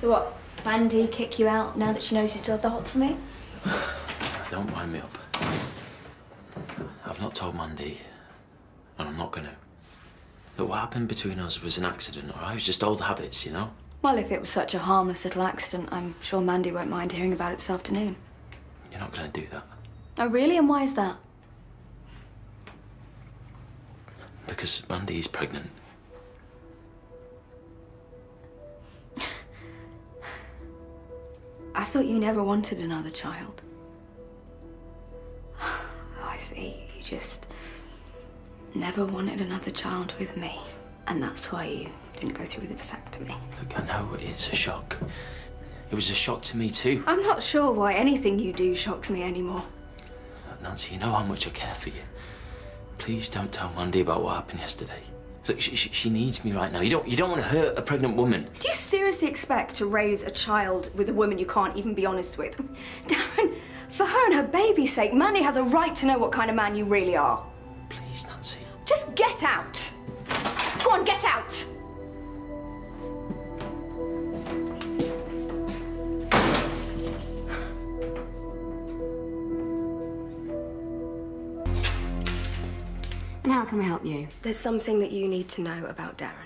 So what, Mandy kick you out now that she knows you still have the hots for me? Don't wind me up. I've not told Mandy, and I'm not gonna. Look, what happened between us was an accident, or it was just old habits, you know? Well, if it was such a harmless little accident, I'm sure Mandy won't mind hearing about it this afternoon. You're not gonna do that. Oh, really? And why is that? Because Mandy's pregnant. I thought you never wanted another child. Oh, I see. You just never wanted another child with me. And that's why you didn't go through with the vasectomy. Look, I know it's a shock. It was a shock to me too. I'm not sure why anything you do shocks me anymore. Nancy, you know how much I care for you. Please don't tell Mandy about what happened yesterday. Look, she needs me right now. You don't want to hurt a pregnant woman. Do you seriously expect to raise a child with a woman you can't even be honest with? Darren, for her and her baby's sake, Mandy has a right to know what kind of man you really are. Please, Nancy. Just get out. Go on, get out. And how can we help you? There's something that you need to know about Darren.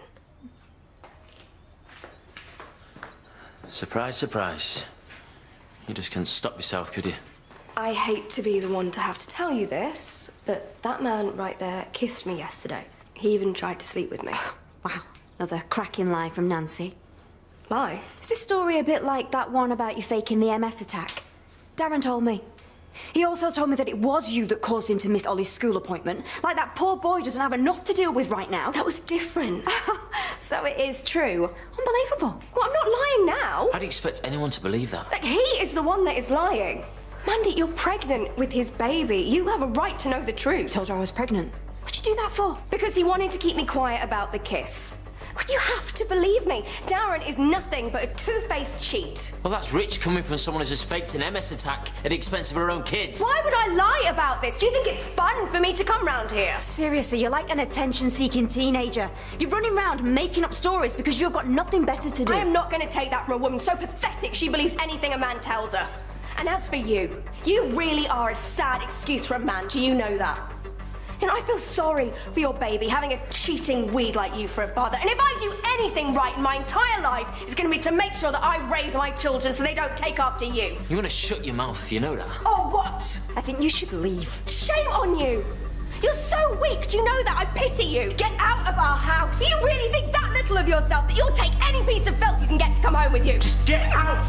Surprise, surprise. You just couldn't stop yourself, could you? I hate to be the one to have to tell you this, but that man right there kissed me yesterday. He even tried to sleep with me. Wow, another cracking lie from Nancy. Lie? Is this story a bit like that one about you faking the MS attack? Darren told me. He also told me that it was you that caused him to miss Ollie's school appointment. Like that poor boy doesn't have enough to deal with right now. That was different. So it is true. Unbelievable. Well, I'm not lying now. How do you expect anyone to believe that? Like, he is the one that is lying. Mandy, you're pregnant with his baby. You have a right to know the truth. Told her I was pregnant. What'd you do that for? Because he wanted to keep me quiet about the kiss. You have to believe me. Darren is nothing but a two-faced cheat. Well, that's rich coming from someone who's just faked an MS attack at the expense of her own kids. Why would I lie about this? Do you think it's fun for me to come round here? Seriously, you're like an attention-seeking teenager. You're running around making up stories because you've got nothing better to do. I am not going to take that from a woman so pathetic she believes anything a man tells her. And as for you, you really are a sad excuse for a man. Do you know that? You know, I feel sorry for your baby having a cheating weed like you for a father. And if I do anything right in my entire life, it's going to be to make sure that I raise my children so they don't take after you. You want to shut your mouth, you know that? Or what? I think you should leave. Shame on you. You're so weak. Do you know that? I pity you. Get out of our house. Do you really think that little of yourself that you'll take any piece of filth you can get to come home with you? Just get out.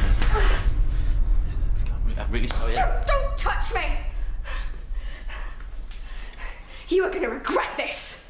I'm really sorry. Don't touch me. You are going to regret this.